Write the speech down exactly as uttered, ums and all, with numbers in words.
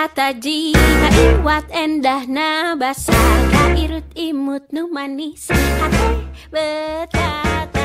taji kaiwat endah na basah kairut imut nu manis hate betata